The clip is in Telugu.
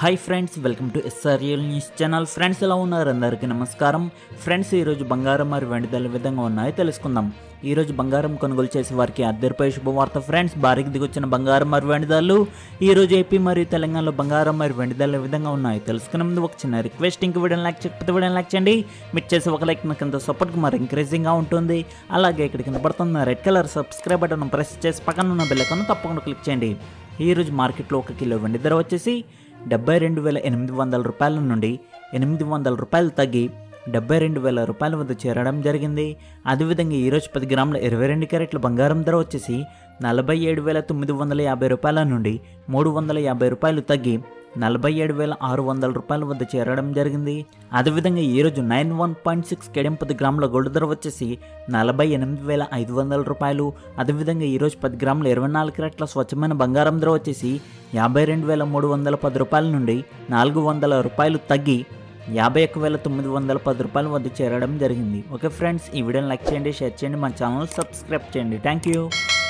Hi friends, welcome to SRL news channel. Friends, ఎలా ఉన్నారు? అందరికీ నమస్కారం. ఫ్రెండ్స్, ఈరోజు బంగారం మరియు వెండి ధరలు ఏ విధంగా ఉన్నాయో తెలుసుకుందాం. ఈరోజు బంగారం కొనుగోలు చేసే వారికి అద్దరిపై శుభవార్త ఫ్రెండ్స్. భారీకి దిగొచ్చిన బంగారం మరియు వెండి ధరలు ఈరోజు ఏపీ మరియు తెలంగాణలో బంగారం మరియు వెండి ధరలు ఏ విధంగా ఉన్నాయో తెలుసుకునే ముందు ఒక చిన్న రిక్వెస్ట్. ఇంక వీడియోని లైక్ చేయకపోతే వీడియోని లైక్ చేయండి. మీరు చేసే ఒక లైక్ నాకు ఎంతో సపోర్ట్కి మరి ఎంకరేజింగ్గా ఉంటుంది. అలాగే ఇక్కడ కింద పడుతున్న red colour subscribe button press చేసి పక్కన ఉన్న బెల్ ఐకాన్ తప్పకుండా క్లిక్ చేయండి. ఈరోజు మార్కెట్లో 1 కిలో వెండి ధర వచ్చేసి 72,800 రూపాయల నుండి 800 రూపాయలు తగ్గి 72,000 రూపాయల వద్ద చేరడం జరిగింది. అదేవిధంగా ఈరోజు 10 గ్రాముల 22 క్యారెట్ల బంగారం ధర వచ్చేసి 47,950 రూపాయల నుండి 350 రూపాయలు తగ్గి 47,600 రూపాయల వద్ద చేరడం జరిగింది. అదేవిధంగా ఈరోజు 91.6 కేడియం 10 గ్రాముల గోల్డ్ ధర వచ్చేసి 48,500 రూపాయలు. అదేవిధంగా ఈరోజు 10 గ్రాముల 24 క్యారెట్ల స్వచ్ఛమైన బంగారం ధర వచ్చేసి 52,310 రూపాయల నుండి 400 రూపాయలు తగ్గి 51,910 రూపాయల వద్ద చేరడం జరిగింది. ఓకే ఫ్రెండ్స్, ఈ వీడియోని లైక్ చేయండి, షేర్ చేయండి, మా ఛానల్ సబ్స్క్రైబ్ చేయండి. Thank you.